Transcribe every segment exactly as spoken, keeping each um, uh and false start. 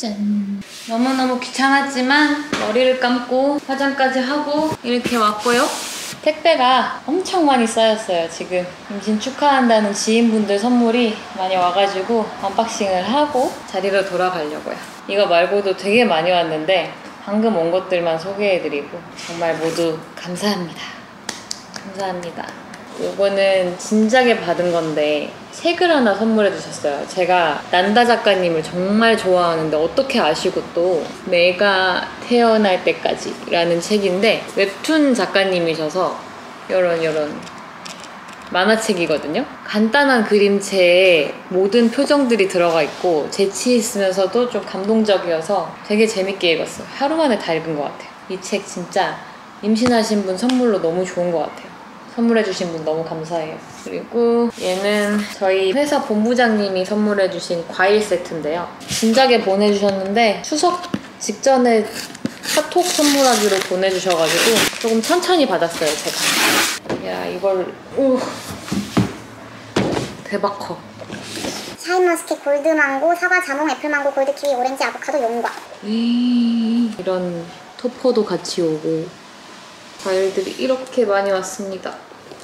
짠! 너무너무 귀찮았지만 머리를 감고 화장까지 하고 이렇게 왔고요. 택배가 엄청 많이 쌓였어요. 지금 임신 축하한다는 지인분들 선물이 많이 와가지고 언박싱을 하고 자리로 돌아가려고요. 이거 말고도 되게 많이 왔는데 방금 온 것들만 소개해드리고 정말 모두 감사합니다. 감사합니다. 요거는 진작에 받은 건데 책을 하나 선물해 주셨어요. 제가 난다 작가님을 정말 좋아하는데 어떻게 아시고 또 내가 태어날 때까지 라는 책인데 웹툰 작가님이셔서 요런 요런 만화책이거든요. 간단한 그림체에 모든 표정들이 들어가 있고 재치 있으면서도 좀 감동적이어서 되게 재밌게 읽었어요. 하루 만에 다 읽은 것 같아요. 이 책 진짜 임신하신 분 선물로 너무 좋은 것 같아요. 선물해주신 분 너무 감사해요. 그리고 얘는 저희 회사 본부장님이 선물해주신 과일 세트인데요. 진작에 보내주셨는데 추석 직전에 카톡 선물하기로 보내주셔가지고 조금 천천히 받았어요, 제가. 야, 이걸... 오, 대박 커. 샤인머스켓 골드망고, 사과, 자몽, 애플망고, 골드키위, 오렌지, 아보카도, 용과. 에이, 이런 토퍼도 같이 오고 과일들이 이렇게 많이 왔습니다.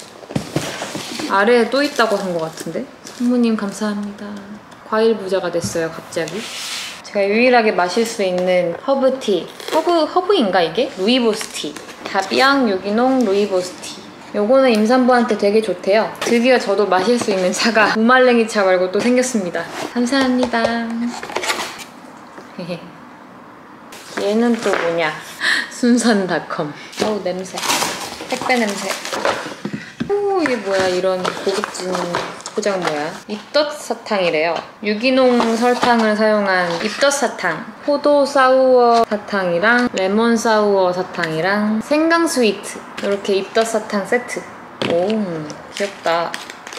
아래에 또 있다고 한 것 같은데? 선무님 감사합니다. 과일 부자가 됐어요, 갑자기. 제가 유일하게 마실 수 있는 허브티. 허브, 허브인가 이게? 루이보스티. 다비앙 유기농 루이보스티. 요거는 임산부한테 되게 좋대요. 드디어 저도 마실 수 있는 차가 무말랭이 차 말고 또 생겼습니다. 감사합니다. 얘는 또 뭐냐? 순선닷컴. 어우, 냄새. 택배 냄새. 오, 이게 뭐야? 이런 고급진 포장 뭐야? 입덧 사탕이래요. 유기농 설탕을 사용한 입덧 사탕. 포도 사우어 사탕이랑 레몬 사우어 사탕이랑 생강 스위트. 이렇게 입덧 사탕 세트. 오, 귀엽다.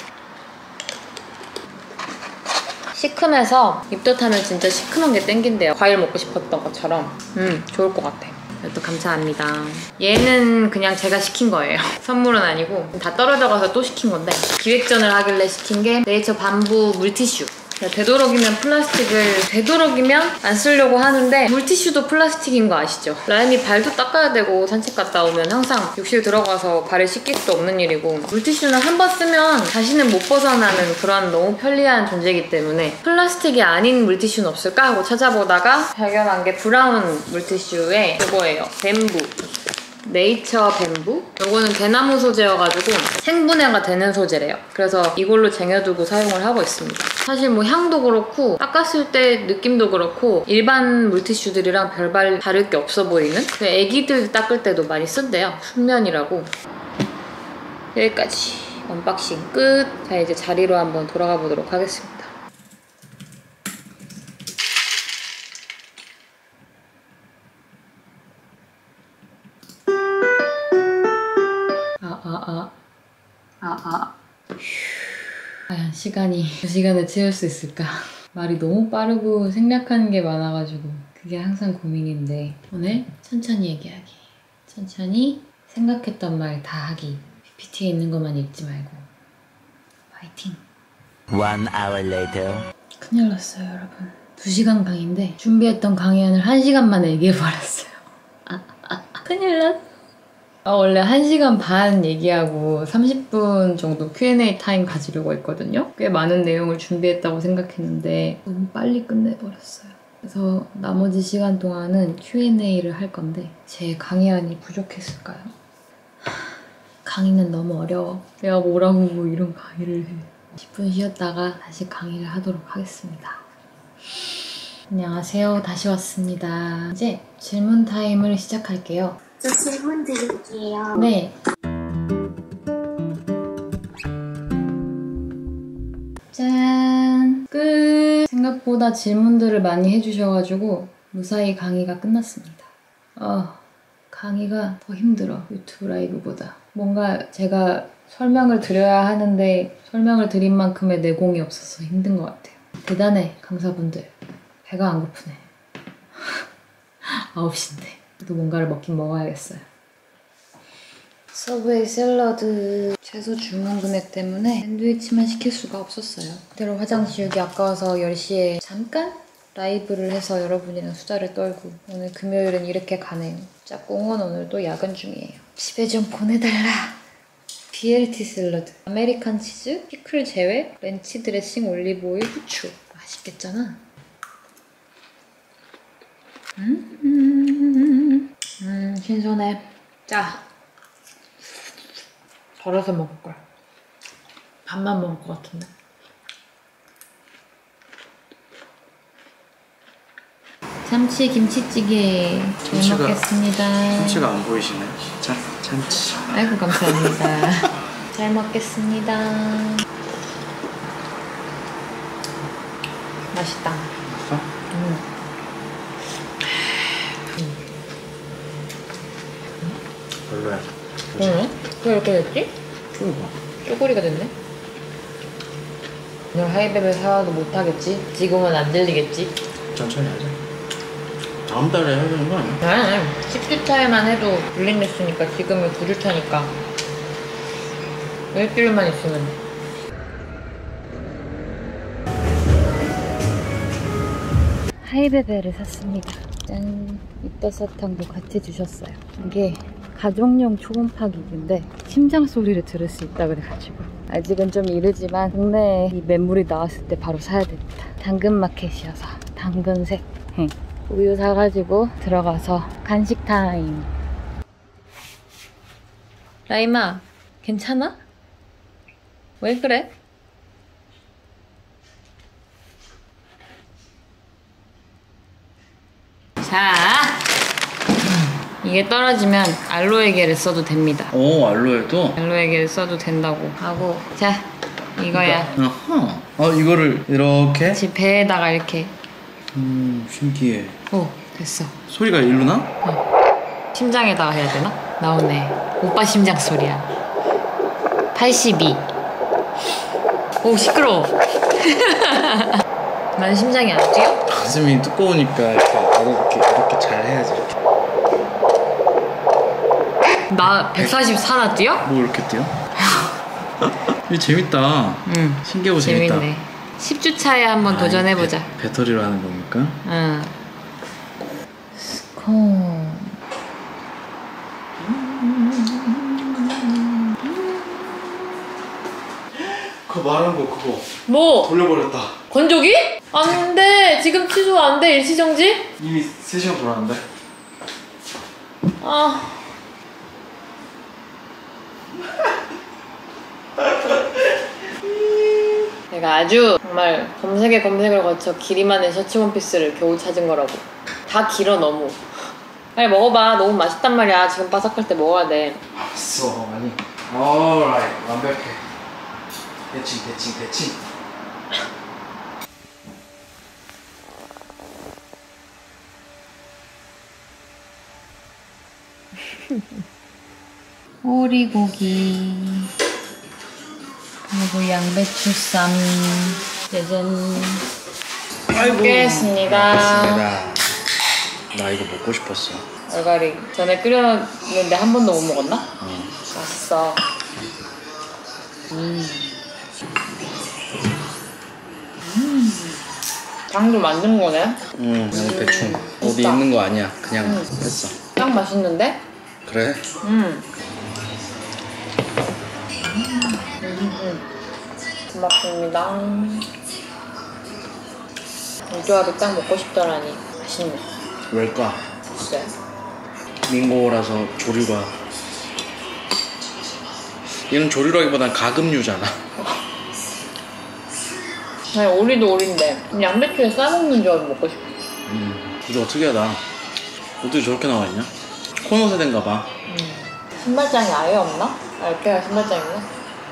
시큼해서 입덧하면 진짜 시큼한 게 땡긴대요. 과일 먹고 싶었던 것처럼. 음, 좋을 것 같아. 이것도 감사합니다. 얘는 그냥 제가 시킨 거예요. 선물은 아니고 다 떨어져 가서 또 시킨 건데 기획전을 하길래 시킨 게 네이처 밤부 물티슈. 되도록이면 플라스틱을 되도록이면 안 쓰려고 하는데 물티슈도 플라스틱인 거 아시죠? 라임이 발도 닦아야 되고 산책 갔다 오면 항상 욕실 들어가서 발을 씻길 수도 없는 일이고 물티슈는 한 번 쓰면 다시는 못 벗어나는 그런 너무 편리한 존재이기 때문에 플라스틱이 아닌 물티슈는 없을까 하고 찾아보다가 발견한 게 브라운 물티슈에 이거예요. 뱀부. 네이처 뱀부? 이거는 대나무 소재여가지고 생분해가 되는 소재래요. 그래서 이걸로 쟁여두고 사용을 하고 있습니다. 사실 뭐 향도 그렇고 닦았을 때 느낌도 그렇고 일반 물티슈들이랑 별반 다를 게 없어 보이는? 애기들 닦을 때도 많이 쓴대요. 순면이라고. 여기까지 언박싱 끝. 자, 이제 자리로 한번 돌아가 보도록 하겠습니다. 아아아 아아 과연 시간이 두 시간을 채울 수 있을까? 말이 너무 빠르고 생략하는 게 많아가지고 그게 항상 고민인데 오늘 천천히 얘기하기, 천천히 생각했던 말 다 하기, 피피티에 있는 것만 읽지 말고 화이팅! One hour later. 큰일 났어요, 여러분. 두 시간 강의인데 준비했던 강의안을 한 시간 만에 얘기해버렸어요. 아, 아, 아, 큰일 났어. 아, 원래 한 시간 반 얘기하고 삼십 분 정도 큐 앤 에이 타임 가지려고 했거든요. 꽤 많은 내용을 준비했다고 생각했는데 너무 빨리 끝내버렸어요. 그래서 나머지 시간 동안은 큐 앤 에이를 할 건데 제 강의안이 부족했을까요? 강의는 너무 어려워. 내가 뭐라고 뭐 이런 강의를 해. 십 분 쉬었다가 다시 강의를 하도록 하겠습니다. 안녕하세요. 다시 왔습니다. 이제 질문 타임을 시작할게요. 저 질문 드릴게요. 네. 짠! 끝! 생각보다 질문들을 많이 해주셔가지고 무사히 강의가 끝났습니다. 어, 강의가 더 힘들어. 유튜브 라이브보다. 뭔가 제가 설명을 드려야 하는데 설명을 드린 만큼의 내공이 없어서 힘든 것 같아요. 대단해, 강사분들. 배가 안 고프네. 아홉 시인데. 또 뭔가를 먹긴 먹어야겠어요. 서브웨이 샐러드 채소 주문 금액 때문에 샌드위치만 시킬 수가 없었어요. 그대로 화장 지우기 아까워서 열 시에 잠깐 라이브를 해서 여러분이랑 수다를 떨고 오늘 금요일은 이렇게 가네요. 짝꿍은 오늘도 야근 중이에요. 집에 좀 보내달라. 비엘티 샐러드, 아메리칸 치즈, 피클 제외, 렌치 드레싱, 올리브오일, 후추. 맛있겠잖아. 음, 음, 음 신선해. 짜. 덜어서 먹을걸. 반만 먹을 것 같은데. 참치 김치찌개 잘 참치가- 먹겠습니다. 참치가 안 보이시네. 자, 참치. 아이고 감사합니다. 잘 먹겠습니다. 맛있다. 맛있어? 음. 별로야. 그러네? 왜 이렇게 됐지? 풀어봐. 쪼그리가 됐네? 오늘 하이베베 사와도 못하겠지? 지금은 안 들리겠지? 천천히 하자. 다음 달에 해야 되는 거 아니야? 아니, 십 주 차에만 해도 블랙리스트니까 지금은 구 주 차니까 일주일만 있으면 돼. 하이베베를 샀습니다. 짠! 입버섯탕도 같이 주셨어요. 이게 가족용 초음파기기인데 심장 소리를 들을 수 있다 그래가지고 아직은 좀 이르지만 국내에 이 매물이 나왔을 때 바로 사야 됩니다. 당근마켓이어서 당근색 우유 사가지고 들어가서 간식 타임. 라임아, 괜찮아? 왜 그래? 자, 이게 떨어지면 알로에겔을 써도 됩니다. 오, 알로에도? 알로에겔을 써도 된다고 하고, 자, 이거야. 아하. 어, 이거를 이렇게? 집 배에다가 이렇게. 음, 신기해. 오, 됐어. 소리가 일로 나? 심장에다가 해야 되나? 나오네. 오빠 심장 소리야. 팔십이. 오, 시끄러워. 난 심장이 안 뛰어? 가슴이 두꺼우니까 이렇게 이렇게 이렇게 잘 해야지. 이렇게. 나 백사십사나 뛰어? 뭐 이렇게 뛰어? 이거 재밌다. 응. 신기하고 재밌다. 재밌네. 십 주 차에 한번 아, 도전해보자. 배, 배터리로 하는 겁니까? 응. 스콘. 그거 말한 거 그거 뭐? 돌려버렸다. 건조기? 안 돼. 지금 취소 안 돼. 일시정지? 이미 세 시간 돌았는데. 아. 내가 아주 정말 검색에 검색을 거쳐 길이만의 셔츠 원피스를 겨우 찾은 거라고. 다 길어 너무. 빨리 먹어봐. 너무 맛있단 말이야. 지금 바삭할 때 먹어야 돼. 알았어. 아니. alright. 완벽해. 대칭 대칭 대칭. 오리고기 그리고 양배추쌈 짜잔. 아이고. 먹겠습니다. 먹겠습니다. 나 이거 먹고 싶었어. 얼갈이 전에 끓였는데 한 번도 못 먹었나? 어. 맛있어. 음. 음. 장도 만든 거네? 응, 그냥 대충 어디 맛있다. 있는 거 아니야. 그냥 응. 했어. 딱 맛있는데? 그래? 음. 음. 고맙습니다. 이 조합이 딱 먹고 싶더라니. 맛있네. 왜일까? 글쎄. 밍고라서 조류가. 얘는 조류라기보단 가금류잖아. 아니, 오리도 오리인데 양배추에 싸먹는 조합 먹고 싶어. 음, 이거 특이하다. 어떻게 저렇게 나와있냐? 코너 세대인가 봐. 음. 신발장이 아예 없나? 알게가 신발장이네.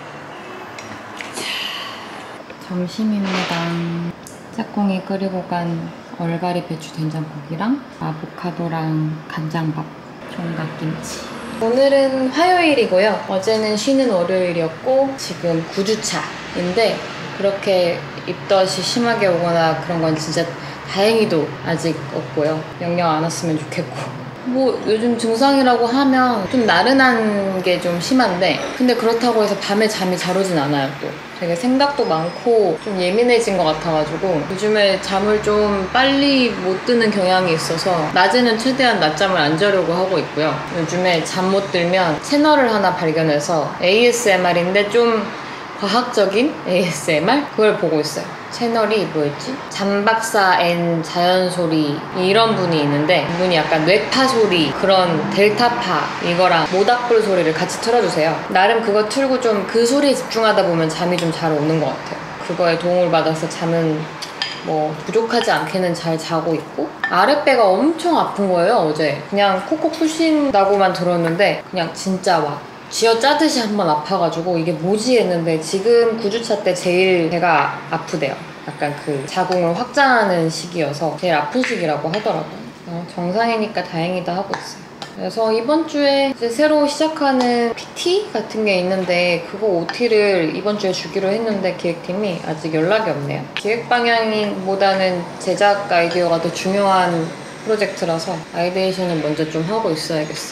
점심입니다. 짝꿍이 끓이고 간 얼갈이 배추 된장국이랑 아보카도랑 간장밥, 총각김치. 오늘은 화요일이고요. 어제는 쉬는 월요일이었고 지금 구 주 차인데 그렇게 입덧이 심하게 오거나 그런 건 진짜 다행히도 아직 없고요. 영영 안 왔으면 좋겠고. 뭐 요즘 증상이라고 하면 좀 나른한 게 좀 심한데 근데 그렇다고 해서 밤에 잠이 잘 오진 않아요. 또 되게 생각도 많고 좀 예민해진 것 같아가지고 요즘에 잠을 좀 빨리 못 드는 경향이 있어서 낮에는 최대한 낮잠을 안 자려고 하고 있고요. 요즘에 잠 못 들면 채널을 하나 발견해서 에이에스엠알인데 좀 과학적인 에이에스엠알? 그걸 보고 있어요. 채널이 뭐였지? 잠박사 앤 자연소리 이런 분이 있는데 이분이 약간 뇌파 소리 그런 델타파 이거랑 모닥불 소리를 같이 틀어주세요. 나름 그거 틀고 좀 그 소리에 집중하다 보면 잠이 좀 잘 오는 것 같아요. 그거에 도움을 받아서 잠은 뭐 부족하지 않게는 잘 자고 있고 아랫배가 엄청 아픈 거예요. 어제 그냥 콕콕 쑤신다고만 들었는데 그냥 진짜 막 쥐어짜듯이 한 번 아파가지고 이게 뭐지 했는데 지금 구 주차 때 제일 배가 아프대요. 약간 그 자궁을 확장하는 시기여서 제일 아픈 시기라고 하더라고요. 어, 정상이니까 다행이다 하고 있어요. 그래서 이번 주에 이제 새로 시작하는 피티 같은 게 있는데 그거 오티를 이번 주에 주기로 했는데 기획팀이 아직 연락이 없네요. 기획 방향보다는 제작 아이디어가 더 중요한 프로젝트라서 아이데이션을 먼저 좀 하고 있어야겠어요.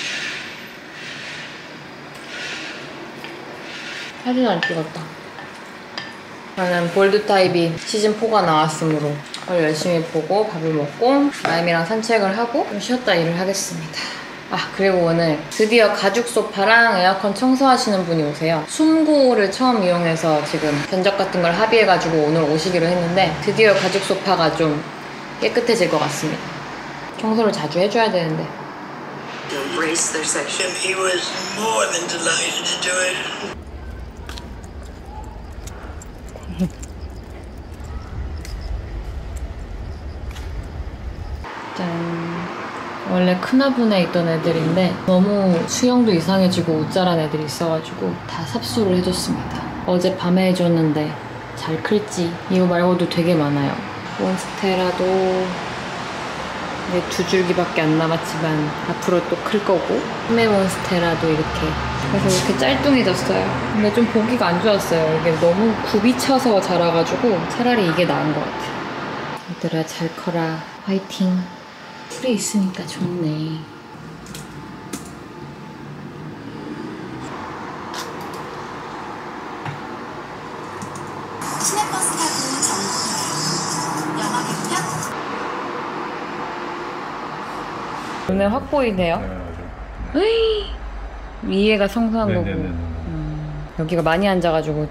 사진 안 찍었다. 저는 볼드 타입이 시즌 포가 나왔으므로 그걸 열심히 보고 밥을 먹고 마임이랑 산책을 하고 좀 쉬었다 일을 하겠습니다. 아 그리고 오늘 드디어 가죽 소파랑 에어컨 청소하시는 분이 오세요. 숨고를 처음 이용해서 지금 견적 같은 걸 합의해가지고 오늘 오시기로 했는데 드디어 가죽 소파가 좀 깨끗해질 것 같습니다. 청소를 자주 해줘야 되는데. Embrace their section. He was more than delighted to do it. 짠. 원래 큰화분에 있던 애들인데 너무 수영도 이상해지고 웃자란 애들이 있어가지고 다 삽수를 해줬습니다. 어제 밤에 해줬는데 잘 클지. 이거 말고도 되게 많아요. 몬스테라도 이제 두 줄기밖에 안 남았지만 앞으로 또 클 거고 히메 몬스테라도 이렇게 그래서 이렇게 짤뚱해졌어요. 근데 좀 보기가 안 좋았어요. 이게 너무 굽이 차서 자라가지고 차라리 이게 나은 것 같아요. 얘들아 잘 커라. 화이팅. 풀이 있으니까 좋네. 시내버스 타고 전북 영화 백편 눈에 확 보이네요. 으이, 위에가 성소한 거고 음, 여기가 많이 앉아가지고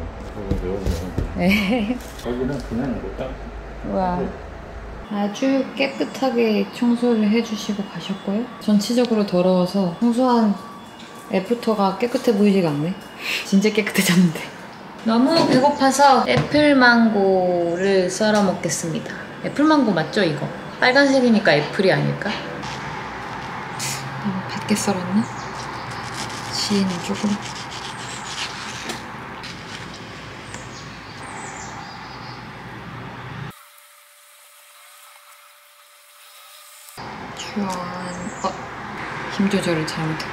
네. 여기는 그냥 이렇게 우와. 아주 깨끗하게 청소를 해주시고 가셨고요. 전체적으로 더러워서 청소한 애프터가 깨끗해 보이지가 않네. 진짜 깨끗해졌는데. 너무 배고파서 애플망고를 썰어 먹겠습니다. 애플망고 맞죠 이거? 빨간색이니까 애플이 아닐까? 너무 밝게 썰었나? 지인 쪽으로. 짠. 어, 힘 조절을 잘못했다.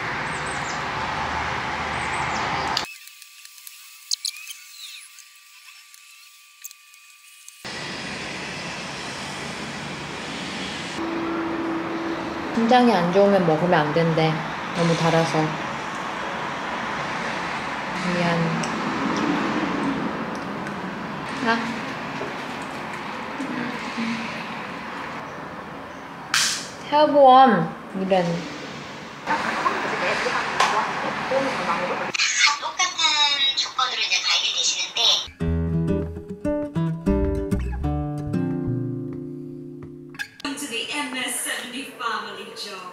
심장이 안 좋으면 먹으면 안 된대. 너무 달아서. 미안. 아. 태어보험 이런. 다 똑같은 조건으로 이제 가입이 되시는데 to the 엠 에스 칠십 family, Joe.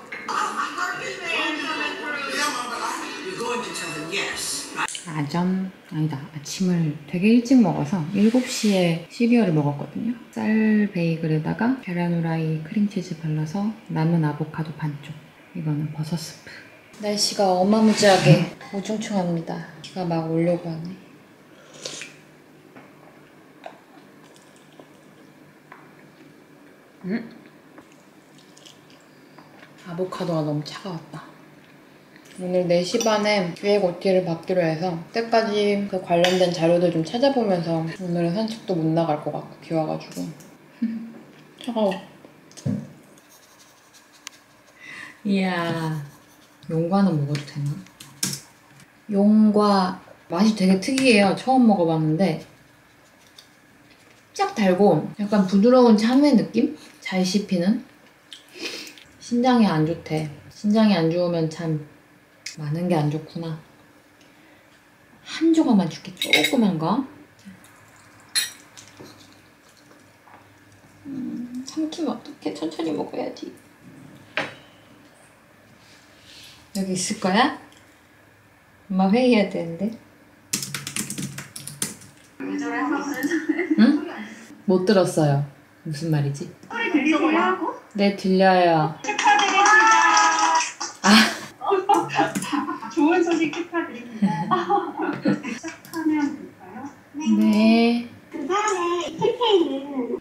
You're going to tell them yes. 아점 아니다 아침을 되게 일찍 먹어서 일곱 시에 시리얼을 먹었거든요. 쌀 베이글에다가 계란 후라이 크림치즈 발라서 남은 아보카도 반쪽. 이거는 버섯 스프. 날씨가 어마무지하게 우중충합니다. 비가 막 오려고 하네. 음? 아보카도가 너무 차가웠다. 오늘 네 시 반에 기획 오티를 받기로 해서 그때까지 그 관련된 자료들 좀 찾아보면서 오늘은 산책도 못 나갈 것 같고 비 와가지고 차가워. 이야, 용과는 먹어도 되나? 용과 맛이 되게 특이해요. 처음 먹어봤는데 쫙 달고 약간 부드러운 참외 느낌? 잘 씹히는? 신장이 안 좋대. 신장이 안 좋으면 참 많은 게 안 좋구나. 한 조각만 줄게. 조그만 거. 음, 삼키면 어떡해. 천천히 먹어야지. 여기 있을 거야? 엄마 회의해야 되는데. 응? 못 들었어요. 무슨 말이지? 소리 들리세요? 네, 들려요. 축하드립니다. 아. 좋은 소식 축하드립니다. 시작하면 될까요? 네. 그 다음에 캠페인은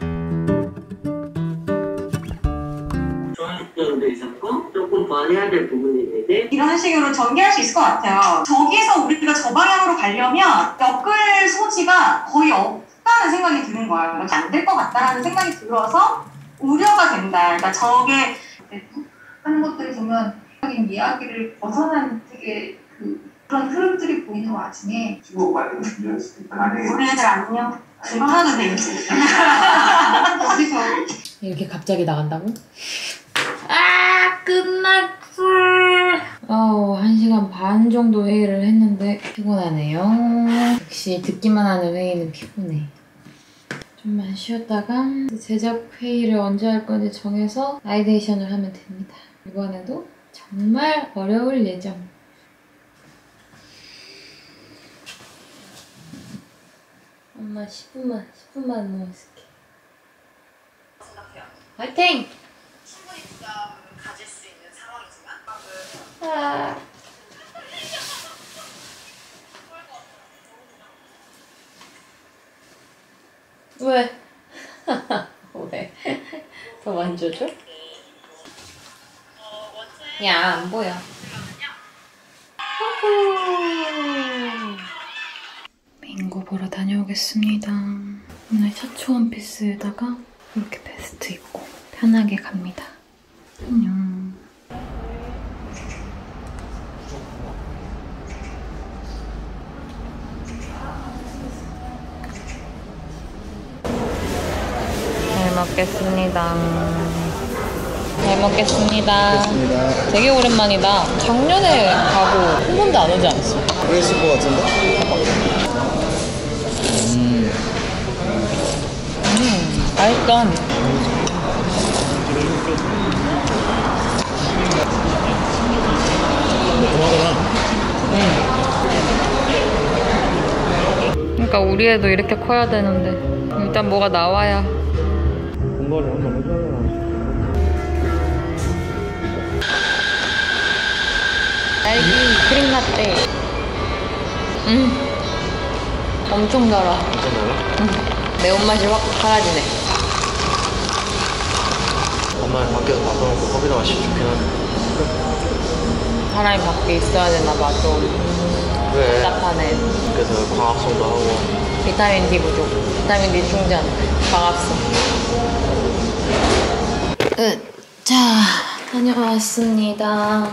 정도 있었고 조금 더 해야 될 부분이 있는데 이런 식으로 전개할 수 있을 것 같아요. 저기서 우리가 저 방향으로 가려면 엮을 소지가 거의 없다는 생각이 드는 거예요. 안 될 것 같다라는 생각이 들어서 우려가 된다. 그러니까 저게 하는 것들을 보면 이야기를 벗어난 되게 그, 그런 흐름들이 보이는 와중에 우리 애들 안녕. 이거 하나도 돼 있지. 어디서 이렇게 갑자기 나간다고? 아, 끝났어. 어우, 한 시간 반 정도 회의를 했는데 피곤하네요. 역시 듣기만 하는 회의는 피곤해. 좀만 쉬었다가 제작 회의를 언제 할 건지 정해서 아이데이션을 하면 됩니다. 이번에도 정말 어려울 예정. 엄마 십 분만, 십 분만 누워있을게. 화이팅! 충분히 부담을 가질 수 있는 상황이지만 아. 왜? 왜? 더 만져줘? 야, 안 보여. 빙고 보러 다녀오겠습니다. 오늘 셔츠 원피스에다가 이렇게 베스트 입고 편하게 갑니다. 안녕. 잘 먹겠습니다. 잘 먹겠습니다. 됐습니다. 되게 오랜만이다. 작년에 가고 한 번도 안 오지 않았어? 그랬을 것 같은데? 음. 음, 맛있다. 그러니까 우리 애도 이렇게 커야 되는데 일단 뭐가 나와야. 공부를 한번 해줘야 딸기 크림 라떼. 음, 엄청 달아. 음, 매운맛이 확 사라지네. 엄마는 밖에서 바꿔놓고 커피도 마시기 좋긴 하네. 사람이 밖에 있어야 되나 봐. 좀 그래. 답답하네. 그래서 광합성도 하고. 비타민 D 부족. 비타민 D 충전. 광합성. 으, 자, 다녀왔습니다.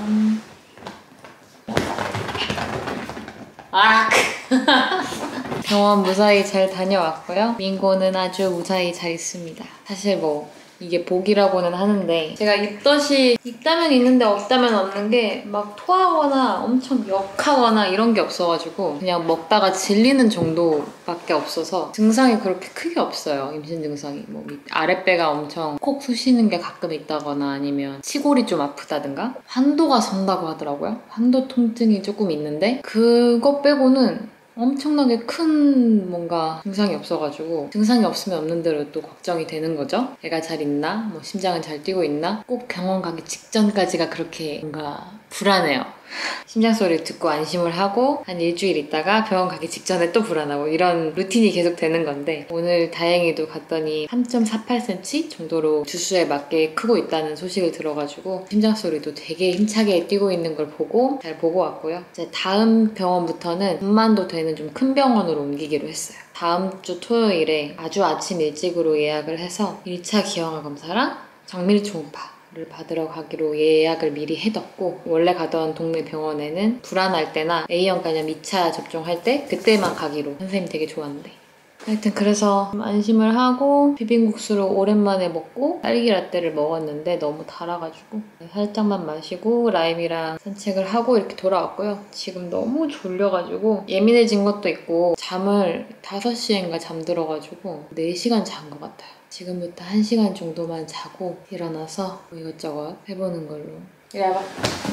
아! 병원 무사히 잘 다녀왔고요. 민고는 아주 무사히 잘 있습니다. 사실 뭐 이게 복이라고는 하는데 제가 입덧이 있다면 있는데 없다면 없는 게 막 토하거나 엄청 역하거나 이런 게 없어가지고 그냥 먹다가 질리는 정도밖에 없어서 증상이 그렇게 크게 없어요. 임신 증상이 뭐 아랫배가 엄청 콕 쑤시는 게 가끔 있다거나 아니면 치골이 좀 아프다든가 환도가 선다고 하더라고요. 환도 통증이 조금 있는데 그거 빼고는 엄청나게 큰 뭔가 증상이 없어가지고 증상이 없으면 없는 대로 또 걱정이 되는 거죠. 애가 잘 있나? 뭐 심장은 잘 뛰고 있나? 꼭 병원 가기 직전까지가 그렇게 뭔가 불안해요. 심장 소리를 듣고 안심을 하고 한 일주일 있다가 병원 가기 직전에 또 불안하고 이런 루틴이 계속 되는 건데 오늘 다행히도 갔더니 삼 점 사팔 센티미터 정도로 주수에 맞게 크고 있다는 소식을 들어가지고 심장 소리도 되게 힘차게 뛰고 있는 걸 보고 잘 보고 왔고요. 이제 다음 병원부터는 분만도 되는 좀 큰 병원으로 옮기기로 했어요. 다음 주 토요일에 아주 아침 일찍으로 예약을 해서 일 차 기형아 검사랑 정밀 초음파 를 받으러 가기로 예약을 미리 해뒀고 원래 가던 동네 병원에는 불안할 때나 에이형 간염 이 차 접종할 때 그때만 가기로 선생님이 되게 좋았는데 하여튼 그래서 좀 안심을 하고 비빔국수를 오랜만에 먹고 딸기 라떼를 먹었는데 너무 달아가지고 살짝만 마시고 라임이랑 산책을 하고 이렇게 돌아왔고요. 지금 너무 졸려가지고 예민해진 것도 있고 잠을 다섯 시인가 잠들어가지고 네 시간 잔 것 같아요. 지금부터 한 시간 정도만 자고 일어나서 뭐 이것저것 해보는 걸로. 이리 와봐.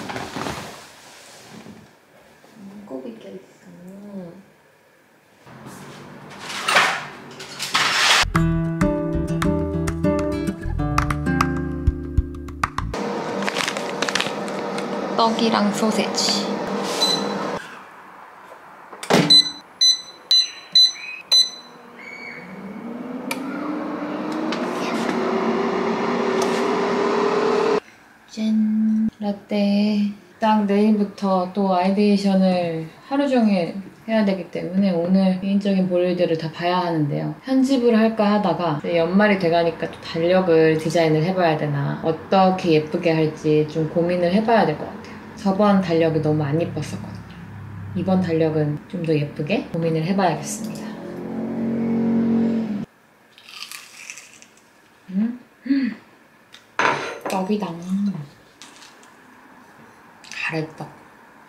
꼭 있게 있어. 떡이랑 소세지. 짠! 라떼. 딱 내일부터 또 아이데이션을 하루 종일 해야 되기 때문에 오늘 개인적인 볼일들을 다 봐야 하는데요. 편집을 할까 하다가 연말이 돼가니까 또 달력을 디자인을 해봐야 되나 어떻게 예쁘게 할지 좀 고민을 해봐야 될 것 같아요. 저번 달력이 너무 안 예뻤었거든요. 이번 달력은 좀 더 예쁘게 고민을 해봐야겠습니다. 음? 음. 떡이다. 가래떡.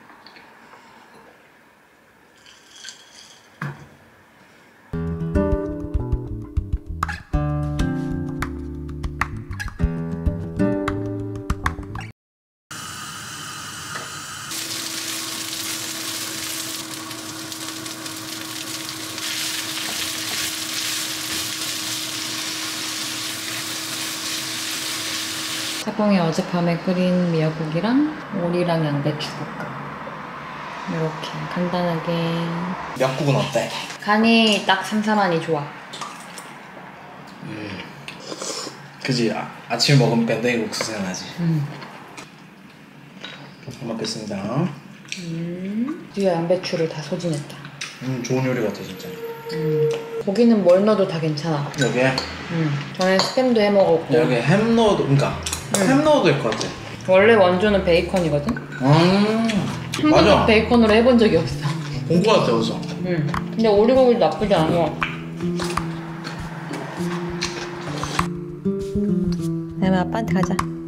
짝꿍이 어젯밤에 끓인 미역국이랑 오리랑 양배추볶음 이렇게 간단하게. 미역국은 어때? 간이 딱 삼삼하니 좋아. 음. 그지? 아, 아침에 먹으면 밴댕이 국수 생각나지? 음. 잘 먹겠습니다. 음. 뒤에 양배추를 다 소진했다. 음, 좋은 요리 같아 진짜. 음. 고기는 뭘 넣어도 다 괜찮아. 여기에? 음. 전에 스팸도 해 먹었고. 여기에 햄 넣어도, 그러니까 음. 햄 넣어도 될 것 같아. 원래 원조는 베이컨이거든? 음, 한 맞아. 번도 베이컨으로 해본 적이 없어. 본 것 같아 어디서. 음. 근데 오리고기도 나쁘지 않아. 그러면 아빠한테 가자.